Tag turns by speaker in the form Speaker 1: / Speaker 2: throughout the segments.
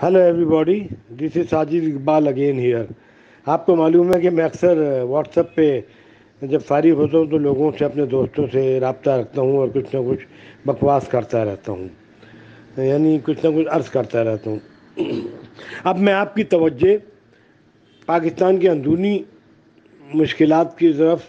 Speaker 1: Hello everybody, this is Sajid Iqbal again here. آپ کو معلوم ہے کہ میں اکثر واٹس ایپ پہ جب فارغ ہوتا ہوں تو لوگوں سے، اپنے دوستوں سے رابطہ رکھتا ہوں اور کچھ نہ کچھ بکواس کرتا رہتا ہوں، یعنی کچھ نہ کچھ عرض کرتا رہتا ہوں. اب میں آپ کی توجہ پاکستان کے اندرونی مشکلات کی طرف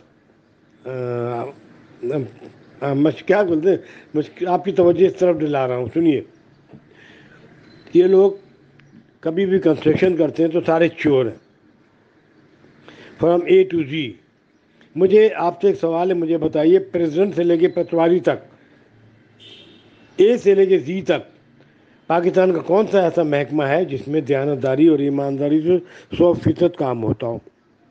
Speaker 1: کیا بولتے ہیں، آپ کی توجہ اس طرف دلا رہا ہوں. سنیے، یہ لوگ کبھی بھی کنسٹرکشن کرتے ہیں تو سارے چور ہیں، فرام اے ٹو زی. مجھے آپ سے ایک سوال ہے، مجھے بتائیے پریزیڈنٹ سے لے کے پٹواری تک، اے سے لے کے زی تک، پاکستان کا کون سا ایسا محکمہ ہے جس میں دیانتداری اور ایمانداری سے 100% کام ہوتا ہو؟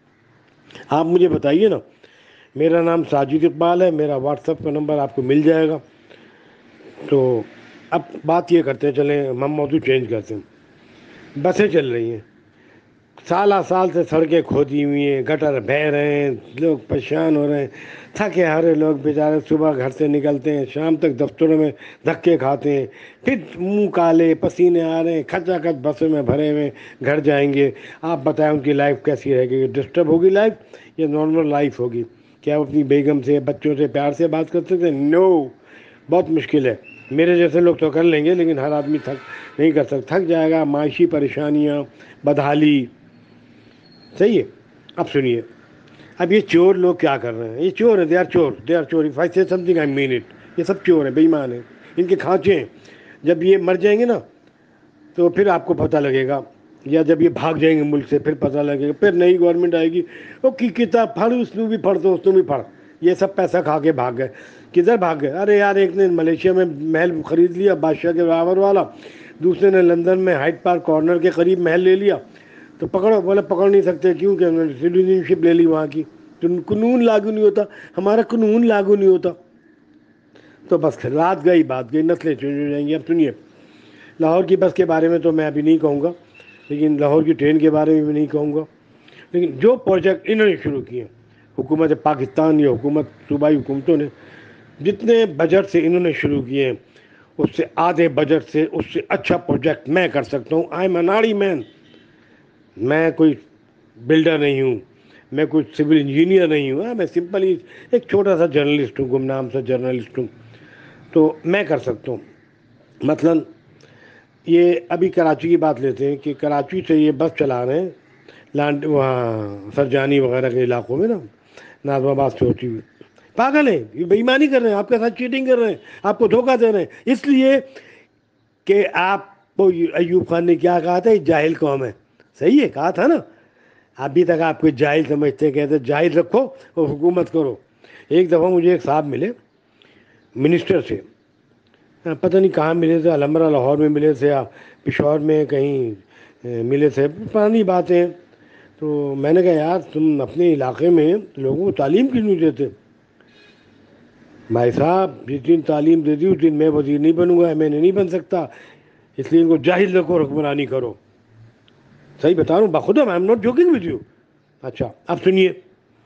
Speaker 1: آپ مجھے بتائیے نا. میرا نام ساجد اقبال ہے، میرا واٹس ایپ کا نمبر آپ کو مل جائے گا. تو اب بات یہ کرتے ہیں، چلیں ہم موضوع چینج کرتے ہیں. بسیں چل رہی ہیں، سالہ سال سے سڑکیں کھودی ہوئی ہیں، گٹر بہہ رہے ہیں، لوگ پریشان ہو رہے ہیں، تھکے ہارے لوگ بیچارے صبح گھر سے نکلتے ہیں، شام تک دفتروں میں دھکے کھاتے ہیں، پھر منہ کالے پسینے آ رہے ہیں، کھچا کھچ بسوں میں بھرے ہوئے گھر جائیں گے. آپ بتائیں ان کی لائف کیسی رہے گی؟ ڈسٹرب ہوگی لائف یا نارمل لائف ہوگی؟ کیا وہ اپنی بیگم سے، بچوں سے پیار سے بات کرتے تھے؟ نو، بہت مشکل ہے. میرے جیسے لوگ تو کر لیں گے، لیکن ہر آدمی نہیں کر سکتا، تھک جائے گا. معاشی پریشانیاں، بدحالی. صحیح ہے. اب سنیے، اب یہ چور لوگ کیا کر رہے ہیں؟ یہ چور ہیں، دے آر چور. اف آئی سے some thing I mean it. یہ سب چور ہیں، بے ایمان ہیں، ان کے کھانچے ہیں. جب یہ مر جائیں گے نا تو پھر آپ کو پتہ لگے گا، یا جب یہ بھاگ جائیں گے ملک سے پھر پتہ لگے گا. پھر نئی گورنمنٹ آئے گی، وہ کی کتاب پڑھ، اس میں بھی پڑھ دو، اس میں بھی پڑھ. یہ سب پیسہ کھا کے بھاگ گئے. کدھر بھاگ گئے؟ ارے یار، ایک نے ملیشیا میں محل خرید لیا بادشاہ کے برابر والا، دوسرے نے لندن میں ہائٹ پارک کارنر کے قریب محل لے لیا. تو پکڑو، بولے پکڑ نہیں سکتے، کیوں کہ انہوں نے سٹیزن شپ لے لی وہاں کی. تو قانون لاگو نہیں ہوتا، ہمارا قانون لاگو نہیں ہوتا. تو بس رات گئی بات گئی، نسلیں چینج ہو جائیں گی. اب سنیے، لاہور کی بس کے بارے میں تو میں ابھی نہیں کہوں گا، لیکن لاہور کی ٹرین کے بارے میں بھی نہیں کہوں گا. لیکن جو پروجیکٹ انہوں نے شروع کیے، حکومت پاکستان یا حکومت صوبائی حکومتوں نے جتنے بجٹ سے انہوں نے شروع کیے ہیں، اس سے آدھے بجٹ سے اس سے اچھا پروجیکٹ میں کر سکتا ہوں. آئی ایم این آڑی مین. میں کوئی بلڈر نہیں ہوں، میں کوئی سول انجینئر نہیں ہوں، میں سمپل ہی ایک چھوٹا سا جرنلسٹ ہوں، گمنام سا جرنلسٹ ہوں. تو میں کر سکتا ہوں. مثلا یہ ابھی کراچی کی بات لیتے ہیں کہ کراچی سے یہ بس چلا رہے ہیں وہاں سرجانی وغیرہ کے علاقوں میں نا، ناظم آباد سے ہوتی ہوئی. پاگل ہیں، یہ بے ایمانی کر رہے ہیں، آپ کے ساتھ چیٹنگ کر رہے ہیں، آپ کو دھوکہ دے رہے ہیں. اس لیے کہ آپ کو ایوب خان نے کیا کہا تھا؟ یہ جاہل قوم ہے. صحیح ہے، کہا تھا نا. ابھی تک آپ کو جاہل سمجھتے، کہتے جاہل رکھو اور حکومت کرو. ایک دفعہ مجھے ایک صاحب ملے منسٹر سے، پتہ نہیں کہاں ملے تھے، الحمرہ لاہور میں ملے تھے یا پشاور میں کہیں ملے تھے، پرانی باتیں. تو میں نے کہا یار تم اپنے علاقے میں لوگوں کو تعلیم کیوں نہیں دیتے؟ بھائی صاحب، جس دن تعلیم دے دی اس دن میں وزیر نہیں بنوں گا، میں نے نہیں بن سکتا. اس لیے ان کو جاہل رکھو، حکمرانی کرو. صحیح بتا رہا ہوں بخدا، I am not joking with you. اچھا اب سنیے،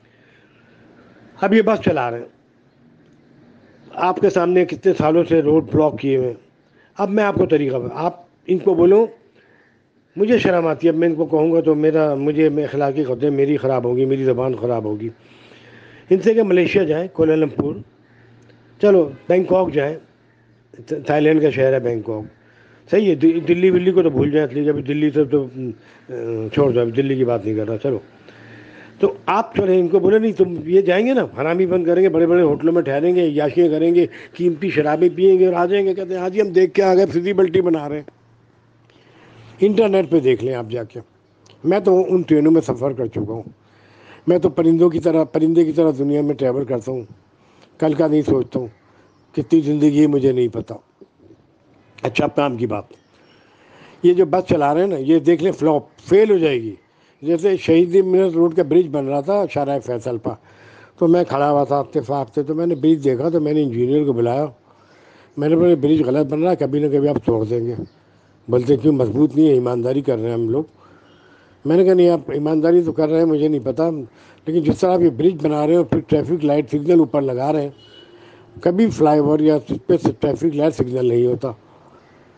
Speaker 1: اب یہ بس چلا رہے ہیں، آپ کے سامنے کتنے سالوں سے روڈ بلاک کیے ہوئے ہیں. اب میں آپ کو طریقہ آپ ان کو بولو، مجھے شرم آتی ہے. اب میں ان کو کہوں گا تو مجھے اخلاقی خطے میری خراب ہوگی، میری زبان خراب ہوگی. ان سے کہ ملیشیا جائیں، کوالالمپور، چلو بینکاک جائیں، تھائی لینڈ کا شہر ہے بینکاک. صحیح ہے، دلی ولی کو تو بھول جائیں، اس لیے ابھی دلی سے تو چھوڑ دو، ابھی دلی کی بات نہیں کر رہا. چلو تو آپ چلیں، ان کو بولے نہیں تم یہ جائیں گے نا، حرامی بند کریں گے، بڑے بڑے ہوٹلوں میں ٹھہریں گے، یاشیاں کریں گے، قیمتی شرابیں پئیں گے اور آ جائیں گے. کہتے ہیں ہاں جی ہم دیکھ کے آ گئے، فزیبلٹی بنا رہے ہیں. انٹرنیٹ پہ دیکھ لیں آپ جا کے. میں تو ان ٹرینوں میں سفر کر چکا ہوں. میں تو پرندے کی طرح دنیا میں ٹریول کرتا ہوں. کل کا نہیں سوچتا ہوں، کتنی زندگی ہے مجھے نہیں پتہ. اچھا اب کام کی بات، یہ جو بس چلا رہے ہیں نا، یہ دیکھ لیں فلاپ فیل ہو جائے گی. جیسے شہید منت روڈ کا برج بن رہا تھا شارع فیصل پر، تو میں کھڑا ہوا تھا اتفاق سے، تو میں نے برج دیکھا، تو میں نے انجینئر کو بلایا. میں نے بولا برج غلط بن رہا ہے، کبھی نہ کبھی آپ توڑ دیں گے. بولتے کیوں؟ مضبوط نہیں ہے، ایمانداری کر رہے ہیں ہم لوگ. میں نے کہا نہیں، آپ ایمانداری تو کر رہے ہیں مجھے نہیں پتہ، لیکن جس طرح آپ یہ برج بنا رہے ہیں اور پھر ٹریفک لائٹ سگنل اوپر لگا رہے ہیں، کبھی فلائی اوور یا اس پہ ٹریفک لائٹ سگنل نہیں ہوتا.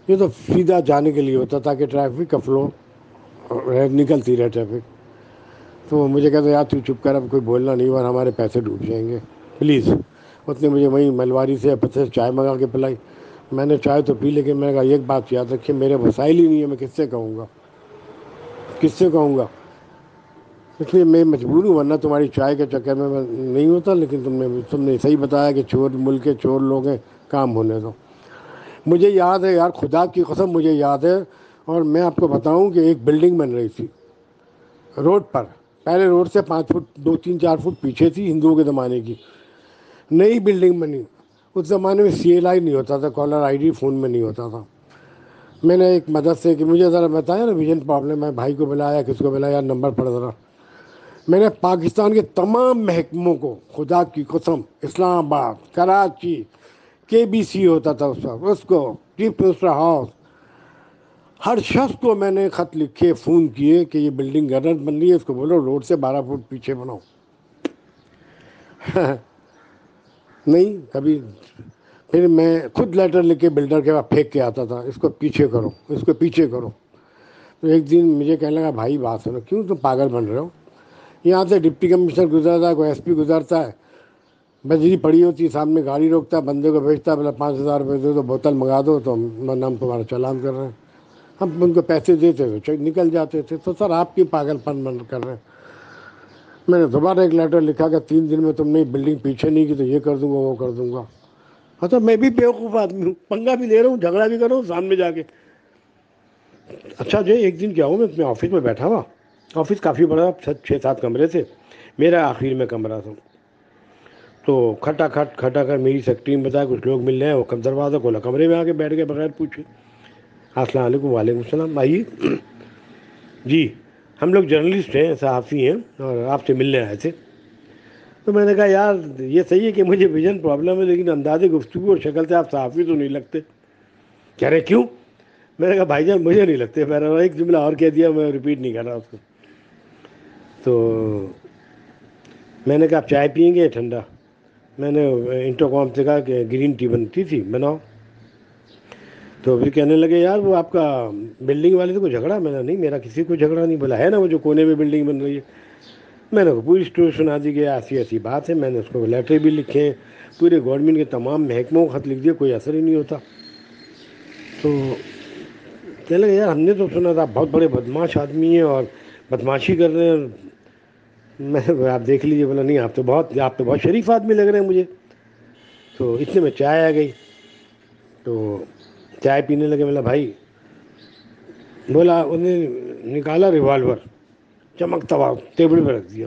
Speaker 1: یہ تو سیدھا جانے کے لیے ہوتا تاکہ ٹریفک کا فلو نکلتی رہے ٹریفک. تو مجھے کہتے یار تو چپ کر، اب کوئی بولنا نہیں اور ہمارے پیسے ڈوب جائیں گے پلیز. اس نے مجھے وہیں ملواری سے چائے منگا کے پلائی. میں نے چائے تو پی، لیکن میں نے کہا ایک بات یاد رکھیے، میرے وسائل ہی نہیں ہے، میں کس سے کہوں گا، کس سے کہوں گا. اس لیے میں مجبور ہوں، ورنہ تمہاری چائے کے چکر میں نہیں ہوتا. لیکن تم نے صحیح بتایا کہ چور ملک کے چور لوگ ہیں، کام ہونے دو. مجھے یاد ہے یار، خدا کی قسم مجھے یاد ہے. اور میں آپ کو بتاؤں کہ ایک بلڈنگ بن رہی تھی روڈ پر. پہلے روڈ سے 5 فٹ 2 3 4 فٹ پیچھے تھی، ہندوؤں کے زمانے کی نئی بلڈنگ بنی. اس زمانے میں CLI نہیں ہوتا تھا، کالر ID فون میں نہیں ہوتا تھا. میں نے ایک مدد سے کہ مجھے ذرا بتایا نا ویژن پرابلم ہے، بھائی کو بلایا، کس کو بلایا، نمبر پڑ ذرا. میں نے پاکستان کے تمام محکموں کو، خدا کی قسم، اسلام آباد، کراچی، KBC ہوتا تھا اس وقت، اس کو چیف منسٹر ہاؤس، ہر شخص کو میں نے خط لکھے، فون کیے کہ یہ بلڈنگ غلط بن رہی ہے، اس کو بولو روڈ سے 12 فٹ پیچھے بناؤ. نہیں کبھی. پھر میں خود لیٹر لکھ کے بلڈر کے پاس پھینک کے آتا تھا، اس کو پیچھے کرو، اس کو پیچھے کرو. تو ایک دن مجھے کہنے لگا بھائی بات سنو، کیوں تم پاگل بن رہے ہو؟ یہاں سے ڈپٹی کمشنر گزرتا ہے، کوئی SP گزرتا ہے، بجری پڑی ہوتی ہے سامنے، گاڑی روکتا ہے، بندے کو بھیجتا ہے، بولا 5,000 روپے دے دو، بوتل منگا دو، تو ہم تمہارا چالان کر رہے ہیں. ہم ان کو پیسے دیتے ہوئے نکل جاتے تھے. تو سر آپ کی پاگل پن بند کر رہے ہیں. میں نے دوبارہ ایک لیٹر لکھا کہ 3 دن میں تم نے بلڈنگ پیچھے نہیں کی تو یہ کر دوں گا، وہ کر دوں گا. ہاں تو میں بھی بیوقوف آدمی ہوں، پنگا بھی لے رہا ہوں، جھگڑا بھی کر رہا ہوں سامنے جا کے. اچھا جو ایک دن کیا ہوں، میں اپنے آفس میں بیٹھا ہوا. آفس کافی بڑا، 6 7 کمرے تھے، میرا آخر میں کمرہ تھا. تو کھٹا کھٹ میری سیکرٹری میں بتایا کچھ لوگ مل رہے ہیں. وہ دروازہ کھولا، کمرے میں آ کے بیٹھ گئے بغیر پوچھے. السلام علیکم. وعلیکم السلام. آئیے. جی ہم لوگ جرنلسٹ ہیں، صحافی ہیں، اور آپ سے ملنے آئے تھے. تو میں نے کہا یار یہ صحیح ہے کہ مجھے ویژن پرابلم ہے، لیکن انداز گفتگو اور شکل سے آپ صحافی تو نہیں لگتے. کہہ رہے کیوں؟ میں نے کہا بھائی جان مجھے نہیں لگتے. میں نے ایک جملہ اور کہہ دیا، میں ریپیٹ نہیں کر رہا اس کو. تو میں نے کہا آپ چائے پئیں گے ٹھنڈا؟ میں نے انٹرکام سے کہا کہ گرین ٹی بنتی تھی، بناؤ. تو پھر کہنے لگے یار وہ آپ کا بلڈنگ والے سے کوئی جھگڑا؟ میں نے نہیں، میرا کسی کو جھگڑا نہیں. بولا ہے نا وہ جو کونے میں بلڈنگ بن رہی ہے. میں نے پوری اسٹوری سنا دی کہ ایسی ایسی بات ہے. میں نے اس کو لیٹر بھی لکھے ہیں، پورے گورنمنٹ کے تمام محکموں کو خط لکھ دیا، کوئی اثر ہی نہیں ہوتا. تو کہنے لگے یار ہم نے تو سنا تھا آپ بہت بڑے بدماش آدمی ہیں اور بدماشی کر رہے ہیں. میں آپ دیکھ لیجیے. بولا نہیں آپ تو بہت شریف آدمی لگ رہے ہیں مجھے. تو اتنے میں چائے آ گئی. تو چائے پینے لگے. بولا بھائی، بولا انہیں نکالا ریوالور، چمکتا ہوا ٹیبل پہ رکھ دیا.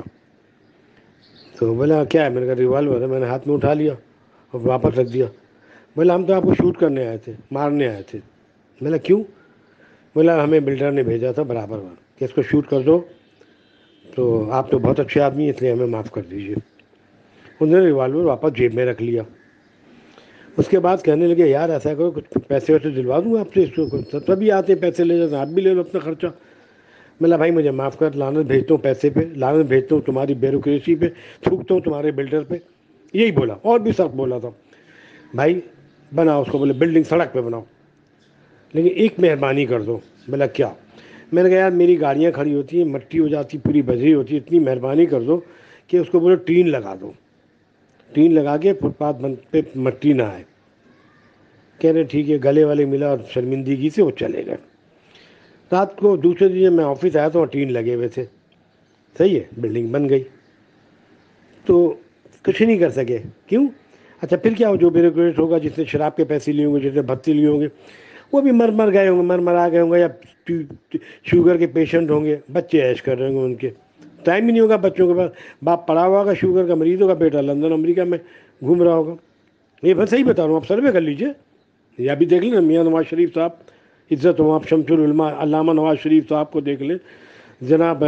Speaker 1: تو بولا کیا ہے؟ میں نے کہا ریوالور ہے. میں نے ہاتھ میں اٹھا لیا اور واپس رکھ دیا. بولا ہم تو آپ کو شوٹ کرنے آئے تھے، مارنے آئے تھے. بولا کیوں؟ بولا ہمیں بلڈر نے بھیجا تھا برابر کہ اس کو شوٹ کر دو، تو آپ تو بہت اچھے آدمی ہیں اس لیے ہمیں معاف کر دیجیے. انہوں نے ریوالور واپس جیب میں رکھ لیا. اس کے بعد کہنے لگے یار ایسا کرو کچھ پیسے ویسے دلوا دوں گا آپ سے، اس کو سبھی آتے ہیں پیسے لے جاتے ہیں، آپ بھی لے لو اپنا خرچہ. بولا بھائی مجھے معاف کر، لعنت بھیجتا ہوں پیسے پہ، لعنت بھیجتا ہوں تمہاری بیوروکریسی پہ، تھوکتا ہوں تمہارے بلڈر پہ. یہی بولا، اور بھی سخت بولا تھا. بھائی بناؤ اس کو. بولے بلڈنگ سڑک پہ بناؤ، لیکن ایک مہربانی کر دو. بولا کیا؟ میں نے کہا یار میری گاڑیاں کھڑی ہوتی ہیں، مٹی ہو جاتی، پوری بجری ہوتی ہے، اتنی مہربانی کر دو کہ اس کو بولو ٹین لگا دو، ٹین لگا کے فٹ پاتھ پہ مٹی نہ آئے. کہہ رہے ٹھیک ہے. گلے والے ملا اور شرمندگی سے وہ چلے گئے. رات کو دوسرے دن میں آفس آیا تو وہاں ٹین لگے ہوئے تھے. صحیح ہے، بلڈنگ بن گئی. تو کچھ نہیں کر سکے. کیوں؟ اچھا پھر کیا ہو؟ جو بیوروکریٹ ہوگا، جس نے شراب کے پیسے لیے ہوں گے، جس نے بھتی لیے ہوں گے، وہ بھی مر گئے ہوں گے، مرا گئے ہوں گے، یا شوگر کے پیشنٹ ہوں گے، بچے عیش کر رہے ہوں گے. ان کے ٹائم ہی نہیں ہوگا بچوں کے پاس. باپ پڑا ہوا ہوگا، شوگر کا مریض ہوگا، بیٹا لندن امریکہ میں گھوم رہا ہوگا. یہ بس صحیح بتا رہا ہوں، آپ سروے کر لیجئے. یا بھی دیکھ لیں نا میاں نواز شریف صاحب، عزت ہو آپ شمس العلماء علامہ نواز شریف صاحب کو دیکھ لیں. جناب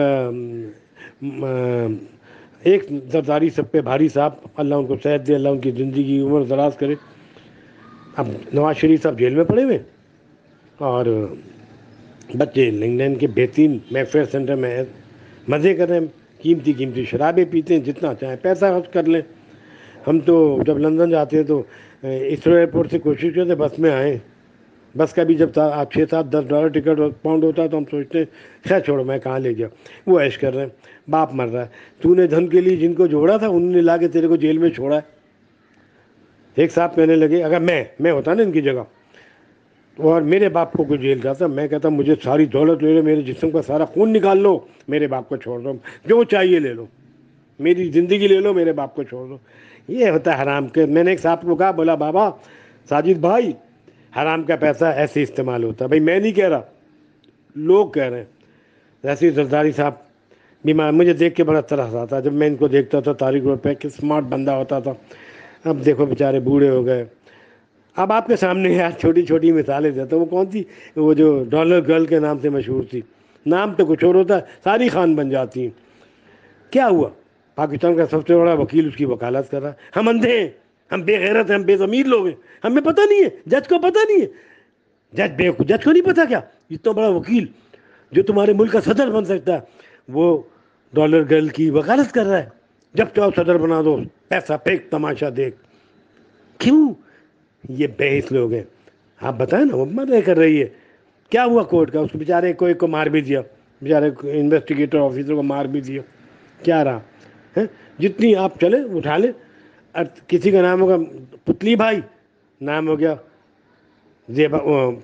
Speaker 1: ایک زرداری سب پہ بھاری صاحب، اللہ ان کو صحت دے، اللہ ان کی زندگی عمر دراز کرے. اب نواز شریف صاحب جیل میں پڑے ہوئے، اور بچے انگلینڈ کے بہترین میفیئر سینٹر میں مزے کر رہے ہیں، قیمتی شرابیں پیتے ہیں، جتنا چاہیں پیسہ خرچ کر لیں. ہم تو جب لندن جاتے ہیں تو اسرو ایئرپورٹ سے کوشش کرتے بس میں آئیں، بس کا بھی جب 6 7 10 ڈالر ٹکٹ پاؤنڈ ہوتا ہے تو ہم سوچتے ہیں خیر چھوڑو میں کہاں لے گیا، وہ عیش کر رہے ہیں، باپ مر رہا ہے، تو نے دھن کے لیے جن کو جوڑا تھا انہوں نے لا کے تیرے کو جیل میں چھوڑا ہے۔ ایک صاحب کہنے لگے اگر میں ہوتا نا ان کی جگہ اور میرے باپ کو کوئی جیل جاتا، میں کہتا مجھے ساری دولت لے لو، میرے جسم کا سارا خون نکال لو، میرے باپ کو چھوڑ دو، جو چاہیے لے لو، میری زندگی لے لو، میرے باپ کو چھوڑ دو۔ یہ ہوتا ہے حرام کے۔ میں نے ایک صاحب کو کہا، بولا بابا ساجد بھائی حرام کا پیسہ ایسے استعمال ہوتا ہے، بھائی میں نہیں کہہ رہا، لوگ کہہ رہے ہیں۔ ایسے زرداری صاحب بیمار، مجھے دیکھ کے بڑا ترس آتا جب میں ان کو دیکھتا تھا، طارق روڈ پہ کہ اسمارٹ بندہ ہوتا تھا، اب دیکھو بیچارے بوڑھے ہو گئے۔ اب آپ کے سامنے یار چھوٹی چھوٹی مثالیں دیتا ہوں، وہ کون تھی، وہ جو ڈالر گرل کے نام سے مشہور تھی، نام تو کچھ اور ہوتا ہے، ساری خان بن جاتی ہیں۔ کیا ہوا؟ پاکستان کا سب سے بڑا وکیل اس کی وکالت کر رہا ہے۔ ہم اندھے ہیں، ہم بے غیرت ہیں، ہم بے ضمیر لوگ ہیں، ہمیں پتہ نہیں ہے، جج کو پتہ نہیں ہے، جج کو نہیں پتہ کیا اتنا بڑا وکیل جو تمہارے ملک کا صدر بن سکتا ہے وہ ڈالر گرل کی وکالت کر رہا ہے، جب چاہو صدر بنا دو، پیسہ پھینک تماشا دیکھ۔ کیوں؟ یہ بحث لوگ ہیں۔ آپ بتائیں نا، وہ مدد کر رہی ہے، کیا ہوا کورٹ کا؟ اس کو بیچارے کو ایک کو مار بھی دیا، بیچارے انویسٹیگیٹر آفیسر کو مار بھی دیا، کیا رہا ہے؟ جتنی آپ چلے اٹھا لیں، کسی کا نام ہوگا پتلی بھائی، نام ہو گیا زیبا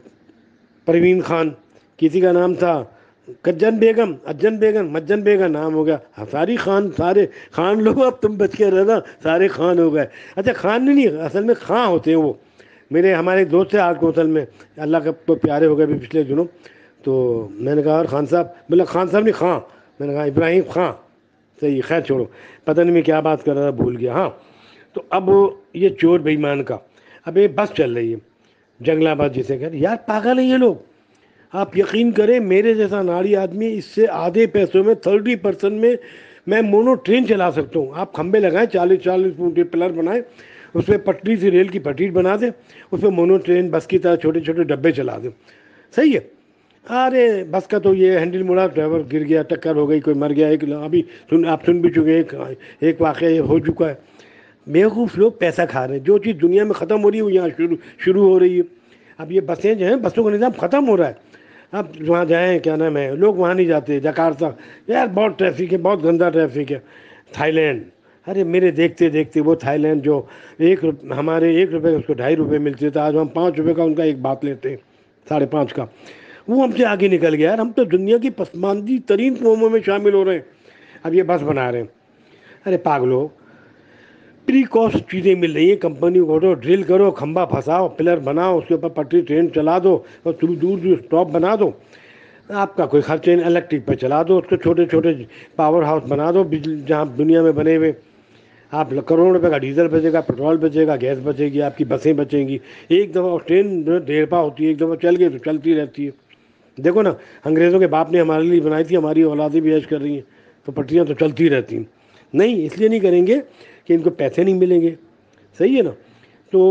Speaker 1: پروین خان، کسی کا نام تھا کجن بیگم، اجن بیگم، مجن بیگم، نام ہو گیا ساری خان، سارے خان لوگ، اب تم بچ کے رہنا، سارے خان ہو گئے۔ اچھا خان نہیں، اصل میں خاں ہوتے ہیں وہ۔ میرے ہمارے ایک دوست تھے آج کوتل میں، اللہ کا تو پیارے ہو گئے بھی پچھلے دنوں، تو میں نے کہا اور خان صاحب، بولا خان صاحب نہیں خاں، میں نے کہا ابراہیم خاں، صحیح، خیر چھوڑو، پتہ نہیں میں کیا بات کر رہا تھا، بھول گیا۔ ہاں تو اب یہ چور بے ایمان کا، اب یہ بس چل رہی ہے جنگلہ آباد جسے کہتے ہیں، یار پاگل ہیں یہ لوگ۔ آپ یقین کریں میرے جیسا ناڑی آدمی اس سے آدھے پیسوں میں 30% میں مونو ٹرین چلا سکتا ہوں۔ آپ کھمبے لگائیں، 40 فٹ کے پلر بنائیں، اس پہ پٹری سے ریل کی پٹری بنا دیں، اس پہ مونو ٹرین بس کی طرح چھوٹے چھوٹے ڈبے چلا دیں، صحیح ہے۔ ارے بس کا تو یہ ہینڈل مڑا، ڈرائیور گر گیا، ٹکر ہو گئی، کوئی مر گیا، ابھی آپ سن بھی چکے، ایک واقعہ یہ ہو چکا ہے۔ بیوقوف لوگ پیسہ کھا رہے ہیں، جو چیز دنیا میں ختم ہو رہی ہے وہ یہاں شروع ہو رہی ہے۔ اب یہ بسیں جو ہیں، بسوں کا نظام ختم ہو رہا ہے، اب وہاں جائیں، کیا نام ہے، لوگ وہاں نہیں جاتے، جکارتہ، یار بہت ٹریفک ہے، بہت گندا ٹریفک ہے۔ تھائی لینڈ، ارے میرے دیکھتے دیکھتے وہ تھائی لینڈ جو ہمارے 1 روپے اس کو 2.5 روپے ملتے تھے، آج ہم 5 روپے کا ان کا ایک بات لیتے ہیں، 5.5 کا، وہ ہم سے آگے نکل گیا۔ یار ہم تو دنیا کی پسماندی ترین قوموں میں شامل ہو رہے ہیں، اب یہ بس بنا رہے ہیں۔ ارے پاگلو، پری کاسٹ چیزیں مل رہی ہیں، کمپنی کو ڈرل کرو، کھمبا پھنساؤ، پلر بناؤ، اس کے اوپر پٹری ٹرین چلا دو اور دور دور اسٹاپ بنا دو، آپ کا کوئی خرچ نہیں، الیکٹرک پہ چلا دو اس کو، چھوٹے چھوٹے پاور ہاؤس بنا دو جہاں دنیا میں بنے ہوئے، آپ کروڑ روپے کا ڈیزل بچے گا، پیٹرول بچے گا، گیس بچے گی، آپ کی بسیں بچیں گی۔ ایک دفعہ ٹرین دیر پا ہوتی ہے، ایک دفعہ چل گئی تو چلتی رہتی ہے۔ دیکھو نا، انگریزوں کے باپ نے ہمارے لیے بنائی تھی، ہماری اولادیں بھی عیش کر رہی ہیں، تو پٹریاں تو چلتی رہتی ہیں۔ نہیں، اس لیے نہیں کریں گے کہ ان کو پیسے نہیں ملیں گے، صحیح ہے نا؟ تو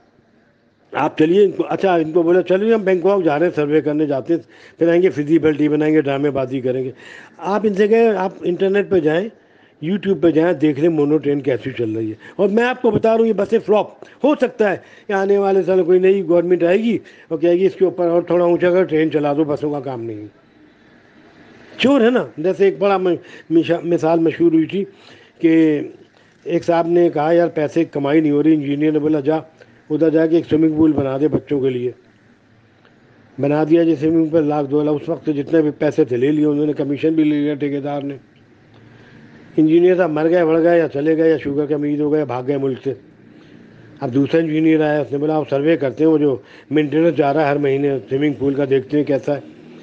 Speaker 1: آپ چلیے، اچھا ان کو بولے چلیے ہم بینکاک جا رہے ہیں، سروے کرنے جاتے ہیں، پھر آئیں گے فزیبلٹی بنائیں گے، ڈرامے بازی کریں گے۔ آپ ان سے کہیں آپ انٹرنیٹ پہ جائیں، یوٹیوب پہ جائیں، دیکھ لیں مونو ٹرین کیسی چل رہی ہے۔ اور میں آپ کو بتا رہا ہوں یہ بسیں فلاپ ہو سکتا ہے کہ آنے والے سال کوئی نئی گورنمنٹ آئے گی اور کہے گی اس کے اوپر اور تھوڑا اونچا کر ٹرین چلا دو، بسوں کا کام نہیں ہے۔ چور ہے نا، جیسے ایک بڑا مثال مشہور ہوئی تھی کہ ایک صاحب نے کہا یار پیسے کمائی نہیں ہو رہی، انجینئر نے بولا جا ادھر جا کے ایک سوئمنگ پول بنا دے بچوں کے لیے، بنا دیا جی سوئمنگ پول، 1,00,000 2,00,000 اس وقت جتنے بھی پیسے تھے لے لیے انہوں نے، کمیشن بھی لے لیا ٹھیکیدار نے۔ انجینئر صاحب مر گئے، بڑھ گئے، یا چلے گئے، یا شوگر کے مریض ہو گئے، بھاگ گئے ملک سے۔ اب دوسرا انجینئر آیا، اس نے بولا آپ سروے کرتے ہیں، وہ جو مینٹیننس جا رہا ہے ہر مہینے سوئمنگ پول کا، دیکھتے ہیں کیسا ہے۔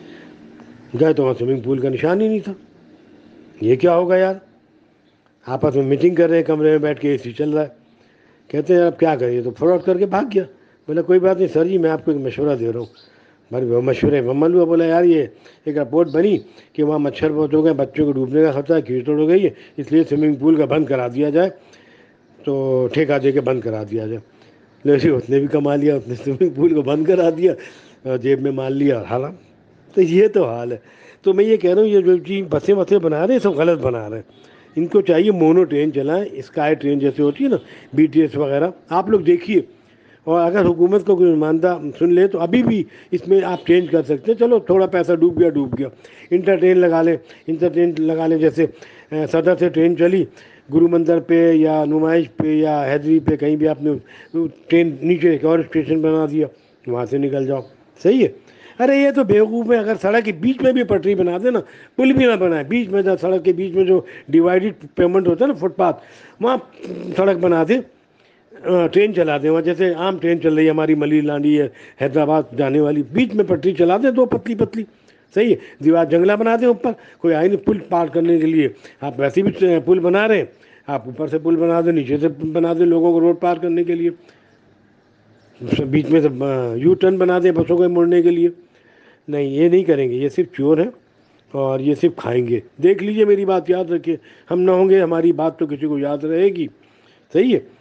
Speaker 1: گئے تو وہاں سوئمنگ پول کا نشان ہی نہیں تھا۔ یہ کیا ہوگا یار؟ آپس میں میٹنگ کر رہے ہیں، کمرے میں بیٹھ کے، اے سی چل رہا ہے، کہتے ہیں اب کیا کریے، تو فراڈ کر کے بھاگ گیا۔ بولا کوئی بات نہیں سر جی، میں آپ کو ایک مشورہ دے رہا ہوں۔ بھائی وہ مشورے ممن ہوا، بولا یار یہ ایک رپورٹ بنی کہ وہاں مچھر بہت ہو گئے، بچوں کو ڈوبنے کا خطرہ ہے، کیچڑ ہو گئی ہے، اس لیے سوئمنگ پول کا بند کرا دیا جائے، تو ٹھیکہ دے کے بند کرا دیا جائے۔ لیکن اس نے بھی کما لیا، اس نے سوئمنگ پول کو بند کرا دیا اور جیب میں مال لیا، حرام۔ تو یہ تو حال ہے۔ تو میں یہ کہہ رہا ہوں یہ جو چیز بسیں بنا رہے ہیں سب غلط بنا رہے ہیں۔ ان کو چاہیے مونو ٹرین چلائیں، اسکائی ٹرین جیسے ہوتی ہے نا، BTS وغیرہ، آپ لوگ دیکھیے، اور اگر حکومت کو کوئی نمائندہ سن لے تو ابھی بھی اس میں آپ چینج کر سکتے ہیں. چلو تھوڑا پیسہ ڈوب گیا. انٹرٹین لگا لیں جیسے صدر سے ٹرین چلی گرو مندر پہ یا نمائش پہ یا حیدری پہ کہیں بھی آپ نے ٹرین نیچے ایک اور اسٹیشن بنا دیا, وہاں سے نکل جاؤ. صحیح ہے. ارے یہ تو بیوقوف ہے. اگر سڑک کے بیچ میں بھی پٹری بنا دے نا, پل بھی نہ بنائے بیچ میں, سڑک کے بیچ میں جو ڈیوائڈڈ پیمنٹ ہوتا ہے نا, فٹ پاتھ, وہاں سڑک بنا دیں, ٹرین چلا دیں وہاں. جیسے عام ٹرین چل رہی ہے ہماری ملی لانڈی ہے حیدرآباد جانے والی, بیچ میں پٹری چلا دیں دو پتلی پتلی. صحیح ہے. دیوار جنگلہ بنا دیں اوپر, کوئی آئے نہیں پل پار کرنے کے لیے. آپ ویسے بھی پل بنا رہے ہیں, آپ اوپر سے پل بنا دیں, نیچے سے بنا دیں لوگوں کو روڈ پار کرنے کے لیے. بیچ میں سے یو ٹرن بنا دیں بسوں کو موڑنے کے لیے. نہیں, یہ نہیں کریں گے. یہ صرف چور ہیں اور یہ صرف کھائیں گے. دیکھ لیجئے, میری بات یاد رکھیے. ہم نہ ہوں گے, ہماری بات تو کسی کو یاد رہے گی. صحیح ہے.